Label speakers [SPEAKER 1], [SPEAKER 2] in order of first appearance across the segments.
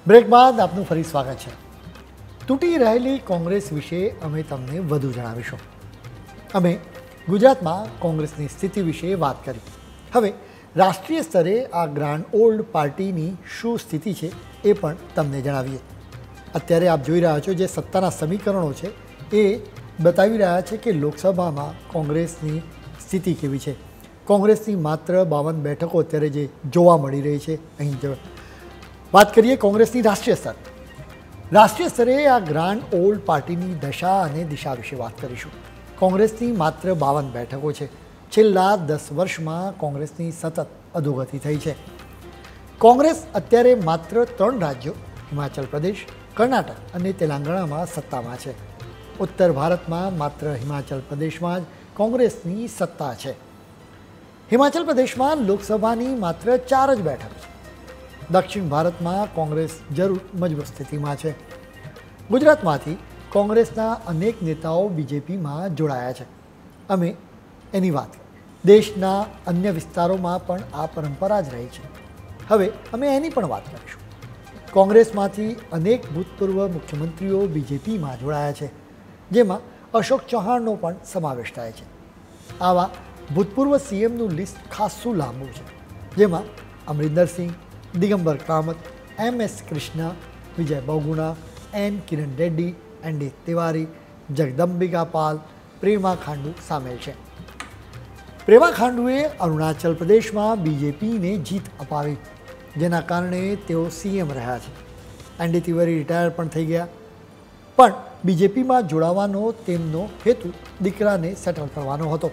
[SPEAKER 1] Break બાદ આપનું ફરી સ્વાગત છે. તૂટી રહેલી કોંગ્રેસ વિશે અમે તમને વધુ જણાવીશું. અમે ગુજરાતમાં કોંગ્રેસની સ્થિતિ વિશે વાત કરી. હવે રાષ્ટ્રીય સ્તરે આ ગ્રાન્ડ ઓલ્ડ પાર્ટીની શું સ્થિતિ છે એ પણ તમને જણાવીએ. અત્યારે આપ જોઈ રહ્યા છો જે સત્તાના સમીકરણો છે એ બતાવી રહ્યા છે કે લોકસભામાં કોંગ્રેસની સ્થિતિ કેવી છે. કોંગ્રેસની માત્ર 52 બેઠકો અત્યારે જે જોવા મળી રહી છે. અહીં વાત કરીએ કોંગ્રેસની રાષ્ટ્રીય સ્તરે આ ગ્રાન્ડ ઓલ્ડ પાર્ટીની દશા અને દિશા વિશે વાત કરીશું. કોંગ્રેસની માત્ર 52 બેઠકો છે. છેલ્લા 10 વર્ષમાં કોંગ્રેસની સતત અધોગતિ થઈ છે. કોંગ્રેસ અત્યારે માત્ર 3 રાજ્યો હિમાચલ પ્રદેશ, કર્ણાટક અને તેલંગાણામાં સત્તામાં છે. ઉત્તર ભારતમાં માત્ર હિમાચલ પ્રદેશમાં જ કોંગ્રેસની સત્તા છે. હિમાચલ પ્રદેશમાં લોકસભાની માત્ર 4 જ બેઠક છે. દક્ષિણ ભારતમાં કોંગ્રેસ જરૂર મજબૂત સ્થિતિમાં છે. ગુજરાતમાંથી કોંગ્રેસના અનેક નેતાઓ બીજેપીમાં જોડાયા છે. અમે એની વાત દેશના અન્ય વિસ્તારોમાં પણ આ પરંપરા જ રહી છે. હવે અમે એની પણ વાત કરીશું. કોંગ્રેસમાંથી અનેક ભૂતપૂર્વ મુખ્યમંત્રીઓ બીજેપીમાં જોડાયા છે, જેમાં અશોક ચૌહાણનો પણ સમાવેશ થાય છે. આવા ભૂતપૂર્વ સીએમનું લિસ્ટ ખાસું લાંબુ છે, જેમાં અમરિંદર સિંહ, દિગંબર કામત, MS કૃષ્ણા, વિજય બહુગુણા, N કિરણ રેડ્ડી, ND તિવારી, જગદંબિકા પાલ, પ્રેમા ખાંડુ સામેલ છે. પ્રેમા ખાંડુએ અરુણાચલ પ્રદેશમાં બીજેપીને જીત અપાવી, જેના કારણે તેઓ સીએમ રહ્યા છે. ND તિવારી રિટાયર પણ થઈ ગયા, પણ બીજેપીમાં જોડાવાનો તેમનો હેતુ દીકરાને સેટલ કરવાનો હતો.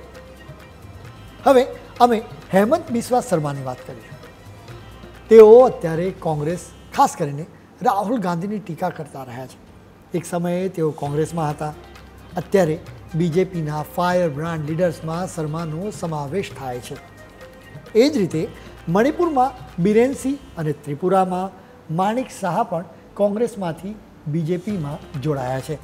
[SPEAKER 1] હવે અમે હેમંત બિસ્વા શર્માની વાત કરીશું. તેઓ અત્યારે કોંગ્રેસ, ખાસ કરીને રાહુલ ગાંધીની ટીકા કરતા રહ્યા છે. એક સમયે તેઓ કોંગ્રેસમાં હતા. અત્યારે બીજેપીના ફાયર બ્રાન્ડ લીડર્સમાં શર્માનો સમાવેશ થાય છે. એ જ રીતે મણિપુરમાં બિરેન સિંહ અને ત્રિપુરામાં માણિક શાહ પણ કોંગ્રેસમાંથી બીજેપીમાં જોડાયા છે.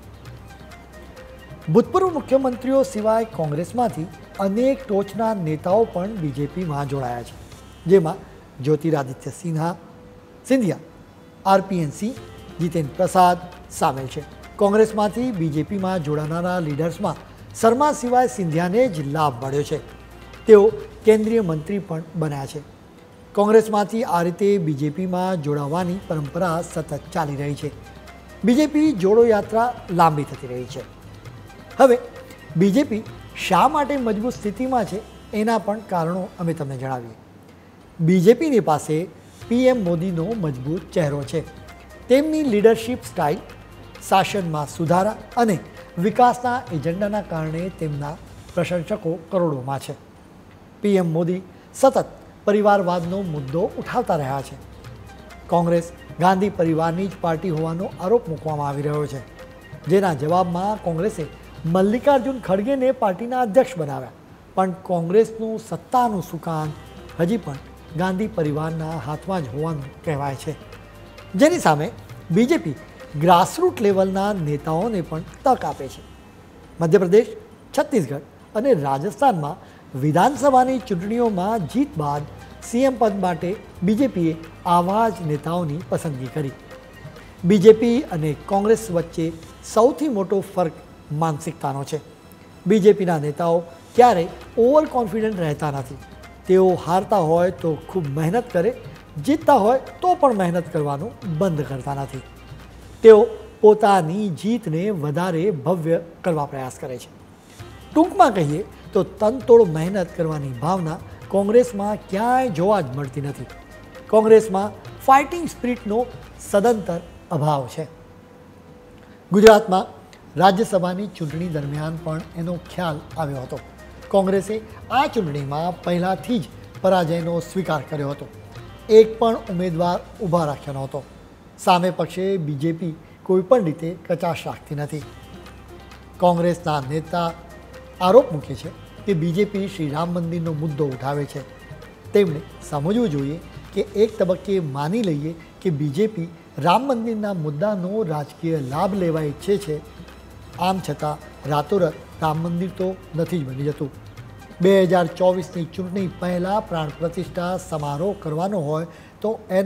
[SPEAKER 1] ભૂતપૂર્વ મુખ્યમંત્રીઓ સિવાય કોંગ્રેસમાંથી અનેક ટોચના નેતાઓ પણ બીજેપીમાં જોડાયા છે, જેમાં જ્યોતિરાદિત્ય સિંધિયા, RPN સિંહ, જીતેન્દ્ર પ્રસાદ સામેલ છે. કોંગ્રેસમાંથી બીજેપીમાં જોડાનારા લીડર્સમાં શર્મા સિવાય સિંધિયાને જ લાભ મળ્યો છે. તેઓ કેન્દ્રીય મંત્રી પણ બન્યા છે. કોંગ્રેસમાંથી આ રીતે બીજેપીમાં જોડાવાની પરંપરા સતત ચાલી રહી છે. બીજેપી જોડો યાત્રા લાંબી થતી રહી છે. હવે બીજેપી શા માટે મજબૂત સ્થિતિમાં છે એના પણ કારણો અમે તમને જણાવીએ. બીજેપીની પાસે PM મોદીનો મજબૂત ચહેરો છે. તેમની લીડરશિપ સ્ટાઇલ, શાસનમાં સુધારા અને વિકાસના એજન્ડાના કારણે તેમના પ્રશંસકો કરોડોમાં છે. PM મોદી સતત પરિવારવાદનો મુદ્દો ઉઠાવતા રહ્યા છે. કોંગ્રેસ ગાંધી પરિવારની જ પાર્ટી હોવાનો આરોપ મૂકવામાં આવી રહ્યો છે, જેના જવાબમાં કોંગ્રેસે મલ્લિકાર્જુન ખડગેને પાર્ટીના અધ્યક્ષ બનાવ્યા. પણ કોંગ્રેસનું સત્તાનું સુકાન હજી પણ ગાંધી પરિવારના હાથમાં જ હોવાનું કહેવાય છે, જેની સામે બીજેપી ગ્રાસરૂટ લેવલના નેતાઓને પણ તક આપે છે. મધ્યપ્રદેશ, છત્તીસગઢ અને રાજસ્થાનમાં વિધાનસભાની ચૂંટણીઓમાં જીત બાદ CM પદ માટે બીજેપીએ આવા જ નેતાઓની પસંદગી કરી. બીજેપી અને કોંગ્રેસ વચ્ચે સૌથી મોટો ફરક માનસિકતાનો છે. બીજેપીના નેતાઓ ક્યારેય ઓવર કોન્ફિડન્ટ રહેતા નથી. તેઓ હારતા હોય તો ખૂબ મહેનત કરે, જીતતા હોય તો પણ મહેનત કરવાનું બંધ કરતા નથી. તેઓ પોતાની જીતને વધારે ભવ્ય કરવા પ્રયાસ કરે છે. ટૂંકમાં કહીએ તો તનતોડ મહેનત કરવાની ભાવના કોંગ્રેસમાં ક્યાંય જોવા જ મળતી નથી. કોંગ્રેસમાં ફાઇટિંગ સ્પિરિટનો સદંતર અભાવ છે. ગુજરાતમાં રાજ્યસભાની ચૂંટણી દરમિયાન પણ એનો ખ્યાલ આવ્યો હતો. કોંગ્રેસે આ ચૂંટણીમાં પહેલાંથી જ પરાજયનો સ્વીકાર કર્યો હતો. એક પણ ઉમેદવાર ઊભા રાખ્યો નહોતો. સામે પક્ષે બીજેપી કોઈપણ રીતે કચાશ રાખતી નથી. કોંગ્રેસના નેતા આરોપ મૂકે છે કે બીજેપી શ્રી રામ મંદિરનો મુદ્દો ઉઠાવે છે. તેમણે સમજવું જોઈએ કે એક તબક્કે માની લઈએ કે બીજેપી રામ મંદિરના મુદ્દાનો રાજકીય લાભ લેવા ઈચ્છે છે. આમ છતાં રાતોરાત રામ મંદિર તો નથી જ બની જતું. 2024ની ચૂંટણી પહેલાં પ્રાણ પ્રતિષ્ઠા સમારોહ કરવાનો હોય તો એના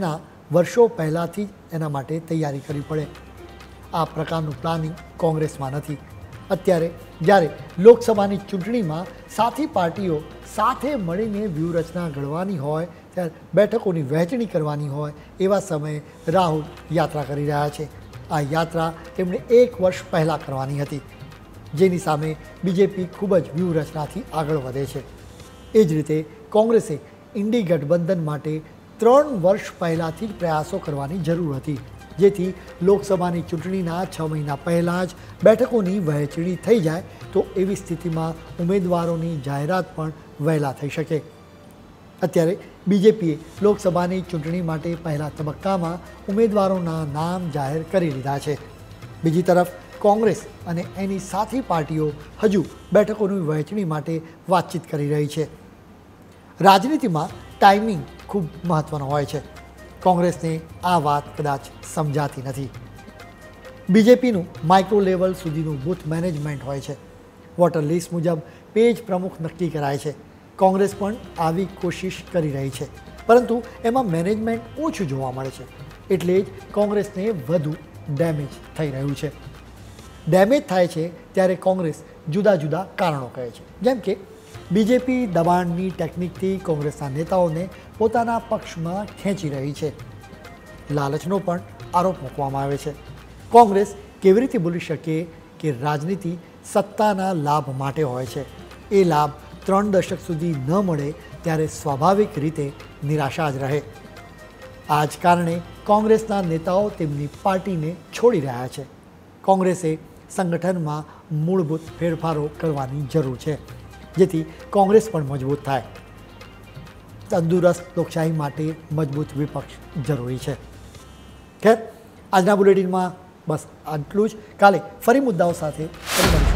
[SPEAKER 1] વર્ષો પહેલાંથી જ એના માટે તૈયારી કરવી પડે. આ પ્રકારનું પ્લાનિંગ કોંગ્રેસમાં નથી. અત્યારે જ્યારે લોકસભાની ચૂંટણીમાં સાથી પાર્ટીઓ સાથે મળીને વ્યૂહરચના ઘડવાની હોય, ત્યારે બેઠકોની વહેંચણી કરવાની હોય, એવા સમયે રાહુલ યાત્રા કરી રહ્યા છે. આ યાત્રા તેમણે 1 વર્ષ પહેલાં કરવાની હતી, જેની સામે બીજેપી ખૂબ જ વ્યૂહરચનાથી આગળ વધે છે. એ જ રીતે કોંગ્રેસે ઇન્ડી ગઠબંધન માટે 3 વર્ષ પહેલાંથી જ પ્રયાસો કરવાની જરૂર હતી, જેથી લોકસભાની ચૂંટણીના 6 મહિના પહેલાં જ બેઠકોની વહેંચણી થઈ જાય તો એવી સ્થિતિમાં ઉમેદવારોની જાહેરાત પણ વહેલા થઈ શકે. અત્યારે બીજેપીએ લોકસભાની ચૂંટણી માટે પહેલા તબક્કામાં ઉમેદવારોના નામ જાહેર કરી લીધા છે. બીજી તરફ કોંગ્રેસ અને એની સાથી પાર્ટીઓ હજુ બેઠકોની વહેંચણી માટે વાતચીત કરી રહી છે. રાજનીતિમાં ટાઈમિંગ ખૂબ મહત્ત્વનો હોય છે. કોંગ્રેસને આ વાત કદાચ સમજાતી નથી. બીજેપીનું માઇક્રો લેવલ સુધીનું બૂથ મેનેજમેન્ટ હોય છે. વોટર લિસ્ટ મુજબ પેજ પ્રમુખ નક્કી કરાય છે. કોંગ્રેસ પણ આવી કોશિશ કરી રહી છે, પરંતુ એમાં મેનેજમેન્ટ ઓછું જોવા મળે છે. એટલે જ કોંગ્રેસને વધુ ડેમેજ થઈ રહ્યું છે. ડેમેજ થાય છે ત્યારે કોંગ્રેસ જુદા જુદા કારણો કહે છે. જેમ કે બીજેપી દબાણની ટેકનિકથી કોંગ્રેસના નેતાઓને પોતાના પક્ષમાં ખેંચી રહી છે. લાલચનો પણ આરોપ મૂકવામાં આવે છે. કોંગ્રેસ કેવી રીતે ભૂલી શકે કે રાજનીતિ સત્તાના લાભ માટે હોય છે. એ લાભ 3 દશક સુધી ન મળે ત્યારે સ્વાભાવિક રીતે નિરાશા જ રહે. આ જ કારણે કોંગ્રેસના નેતાઓ તેમની પાર્ટીને છોડી રહ્યા છે. કોંગ્રેસે સંગઠનમાં મૂળભૂત ફેરફારો કરવાની જરૂર છે, જેથી કોંગ્રેસ પણ મજબૂત થાય. તંદુરસ્ત લોકશાહી માટે મજબૂત વિપક્ષ જરૂરી છે. ખેર, આજના બુલેટિનમાં બસ આટલું જ. કાલે ફરી મુદ્દાઓ સાથે ફરી મળીશું.